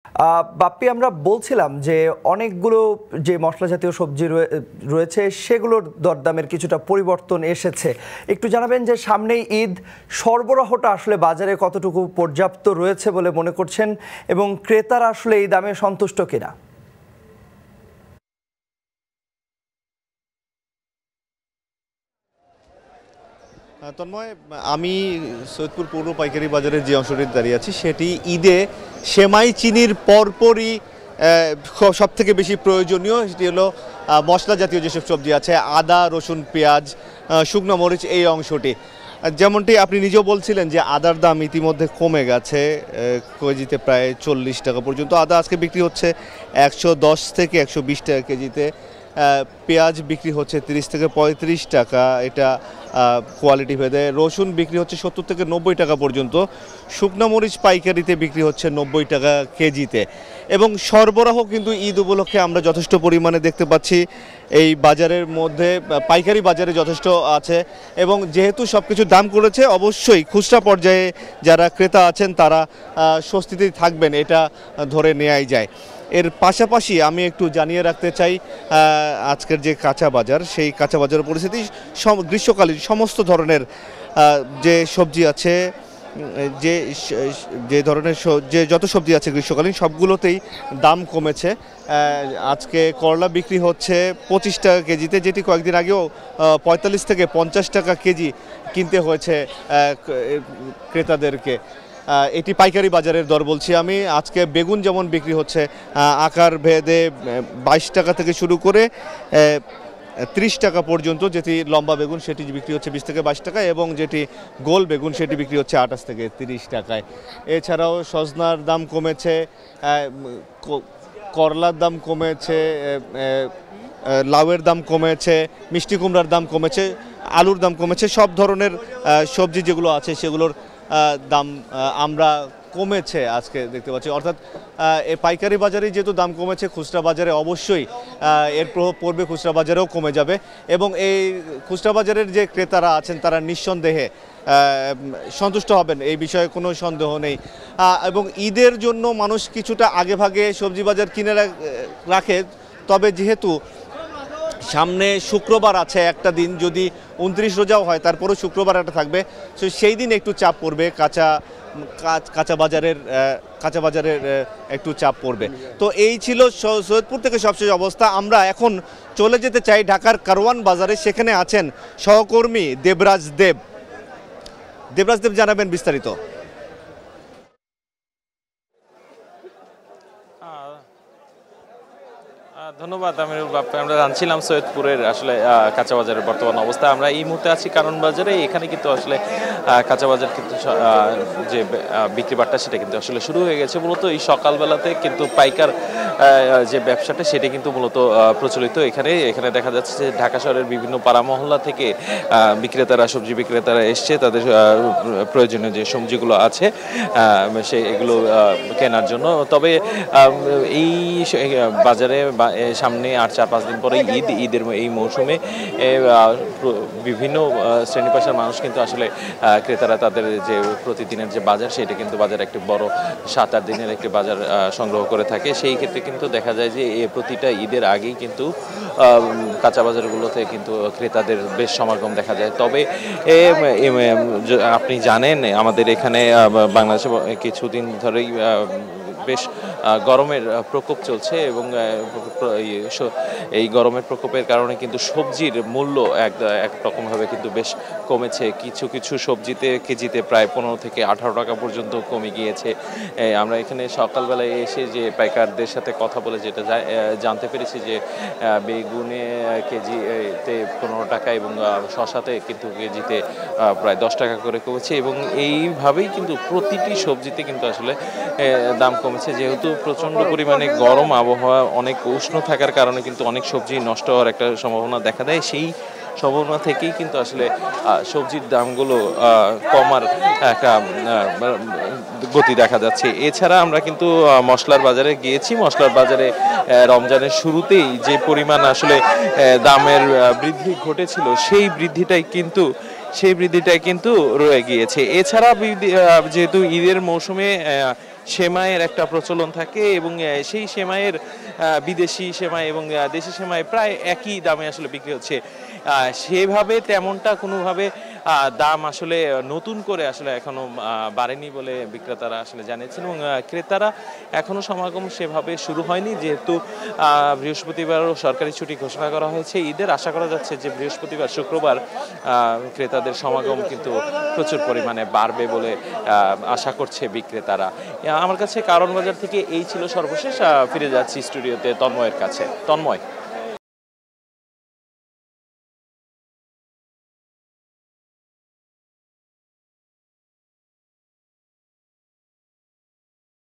বাপ্পি, আমরা বলছিলাম যে অনেকগুলো যে মশলা জাতীয় সবজি রয়েছে সেগুলোর দরদামের কিছুটা পরিবর্তন এসেছে। একটু জানাবেন যে সামনেই ঈদ, সরবরাহটা আসলে বাজারে কতটুকু পর্যাপ্ত রয়েছে বলে মনে করছেন এবং ক্রেতারা আসলে এই দামে সন্তুষ্ট কিনা? তন্ময়, আমি সৈয়দপুর পৌর পাইকারি বাজারের যে অংশটিতে দাঁড়িয়ে আছি সেটি ঈদে সেমাই চিনির পরপরই সব থেকে বেশি প্রয়োজনীয়। সেটি হলো মশলা জাতীয় যেসব সবজি আছে, আদা, রসুন, পেঁয়াজ, শুকনো মরিচ, এই অংশটি। যেমনটি আপনি নিজেও বলছিলেন যে আদার দাম ইতিমধ্যে কমে গেছে, কেজিতে প্রায় 40 টাকা পর্যন্ত আদা আজকে বিক্রি হচ্ছে 110 থেকে 120 টাকা কেজিতে। পেঁয়াজ বিক্রি হচ্ছে 30 থেকে 35 টাকা, এটা কোয়ালিটি ভেদে। রসুন বিক্রি হচ্ছে 70 থেকে 90 টাকা পর্যন্ত। শুকনো মরিচ পাইকারিতে বিক্রি হচ্ছে 90 টাকা কেজিতে। এবং সরবরাহ কিন্তু ঈদ উপলক্ষে আমরা যথেষ্ট পরিমাণে দেখতে পাচ্ছি এই বাজারের মধ্যে, পাইকারি বাজারে যথেষ্ট আছে। এবং যেহেতু সব কিছু দাম করেছে, অবশ্যই খুচরা পর্যায়ে যারা ক্রেতা আছেন তারা স্বস্তিতে থাকবেন, এটা ধরে নেওয়াই যায়। এর পাশাপাশি আমি একটু জানিয়ে রাখতে চাই আজকের যে কাঁচা বাজার, সেই কাঁচা বাজারের পরিস্থিতি গ্রীষ্মকালীন সমস্ত ধরনের যে সবজি আছে, যে ধরনের যে যত সবজি আছে গ্রীষ্মকালীন সবগুলোতেই দাম কমেছে। আজকে করলা বিক্রি হচ্ছে 25 টাকা কেজিতে, যেটি কয়েকদিন আগেও 45 থেকে 50 টাকা কেজি কিনতে হয়েছে ক্রেতাদেরকে। এটি পাইকারি বাজারের দর বলছি আমি। আজকে বেগুন যেমন বিক্রি হচ্ছে আকার ভেদে 22 টাকা থেকে শুরু করে 30 টাকা পর্যন্ত। যেটি লম্বা বেগুন সেটি বিক্রি হচ্ছে 20 থেকে 22 টাকা, এবং যেটি গোল বেগুন সেটি বিক্রি হচ্ছে 28 থেকে 30 টাকায়। এছাড়াও সজনার দাম কমেছে, করলার দাম কমেছে, লাউয়ের দাম কমেছে, মিষ্টি কুমড়ার দাম কমেছে, আলুর দাম কমেছে। সব ধরনের সবজি যেগুলো আছে সেগুলোর দাম আমরা কমেছে আজকে দেখতে পাচ্ছি। অর্থাৎ এই পাইকারি বাজারে যেহেতু দাম কমেছে, খুচরা বাজারে অবশ্যই এর প্রভাব পড়বে, খুচরা বাজারেও কমে যাবে। এবং এই খুচরা বাজারের যে ক্রেতারা আছেন তারা নিঃসন্দেহে সন্তুষ্ট হবেন, এই বিষয়ে কোনো সন্দেহ নেই। এবং ঈদের জন্য মানুষ কিছুটা আগেভাগে সবজি বাজার কিনে রাখে। তবে যেহেতু সামনে শুক্রবার আছে একটা দিন, যদি 29 রোজাও হয় তারপরেও শুক্রবার একটা থাকবে, তো সেই দিন একটু চাপ পড়বে, কাঁচা বাজারের একটু চাপ পড়বে। তো এই ছিল সৈয়দপুর থেকে সবশেষ অবস্থা। আমরা এখন চলে যেতে চাই ঢাকার কারওয়ান বাজারে। সেখানে আছেন সহকর্মী দেবরাজ দেব। জানাবেন বিস্তারিত। ধন্যবাদ আমিরুল বাপ্পি। আমরা জানছিলাম সৈয়দপুরের আসলে কাঁচা বাজারের বর্তমান অবস্থা। আমরা এই মুহূর্তে আছি কারণ বাজারে। এখানে কিন্তু আসলে কাঁচা বাজার কিন্তু যে বিক্রি বাট্টা সেটা কিন্তু আসলে শুরু হয়ে গেছে। মূলত এই সকালবেলাতে কিন্তু পাইকার যে ব্যবসাটা সেটা কিন্তু মূলত প্রচলিত এখানে দেখা যাচ্ছে যে ঢাকা শহরের বিভিন্ন পাড়া মহল্লা থেকে সবজি বিক্রেতারা এসছে তাদের প্রয়োজনীয় যে সবজিগুলো আছে এগুলো কেনার জন্য। তবে এই বাজারে সামনে আর 4-5 দিন পরে ঈদের এই মৌসুমে বিভিন্ন শ্রেণী পেশার মানুষ কিন্তু আসলে ক্রেতারা তাদের যে প্রতিদিনের যে বাজার সেটা কিন্তু বাজার একটি বড় 7-8 দিনের একটি বাজার সংগ্রহ করে থাকে। সেই ক্ষেত্রে কিন্তু দেখা যায় যে প্রতিটা ঈদের আগেই কিন্তু কাঁচা বাজারগুলোতে কিন্তু ক্রেতাদের বেশ সমাগম দেখা যায়। তবে আপনি জানেন আমাদের এখানে বাংলাদেশে কিছুদিন ধরেই বেশ গরমের প্রকোপ চলছে এবং এই গরমের প্রকোপের কারণে কিন্তু সবজির মূল্য এক রকমভাবে কিন্তু বেশ কমেছে। কিছু সবজিতে কেজিতে প্রায় 15 থেকে 18 টাকা পর্যন্ত কমে গিয়েছে। আমরা এখানে সকালবেলায় এসে যে পাইকারদের সাথে কথা বলে যেটা জানতে পেরেছি যে বেগুনে কেজিতে 15 টাকা এবং শসাতে কিন্তু কেজিতে প্রায় 10 টাকা করে কমেছে। এবং এইভাবেই কিন্তু প্রতিটি সবজিতে কিন্তু আসলে দাম কমেছে। যেহেতু প্রচণ্ড পরিমাণে গরম আবহাওয়া, অনেক উষ্ণ থাকার কারণে কিন্তু অনেক সবজি নষ্ট হওয়ার একটা সম্ভাবনা দেখা দেয়। সেই সম্ভাবনা থেকেই কিন্তু আসলে সবজির দামগুলো কমার একটা গতি দেখা যাচ্ছে। এছাড়া আমরা কিন্তু মশলার বাজারে গিয়েছি। মশলার বাজারে রমজানের শুরুতেই যে পরিমাণ আসলে দামের বৃদ্ধি ঘটেছিল সেই বৃদ্ধিটাই কিন্তু রয়ে গিয়েছে। এছাড়া যেহেতু ঈদের মৌসুমে সেমাইয়ের একটা প্রচলন থাকে এবং সেই সেমাইয়ের বিদেশি সেমাই এবং দেশি সেমাই প্রায় একই দামে আসলে বিক্রি হচ্ছে। সেভাবে তেমনটা কোনোভাবে দাম আসলে নতুন করে আসলে এখনো বাড়েনি বলে বিক্রেতারা আসলে জানিয়েছেন এবং ক্রেতারা এখনো সমাগম সেভাবে শুরু হয়নি, যেহেতু বৃহস্পতিবারও সরকারি ছুটি ঘোষণা করা হয়েছে ঈদের। আশা করা যাচ্ছে যে বৃহস্পতিবার শুক্রবার ক্রেতাদের সমাগম কিন্তু প্রচুর পরিমাণে বাড়বে বলে আশা করছে বিক্রেতারা। আমার কাছে কারণ বাজার থেকে এই ছিল সর্বশেষ। ফিরে যাচ্ছি স্টুডিওতে তন্ময়ের কাছে। তন্ময়।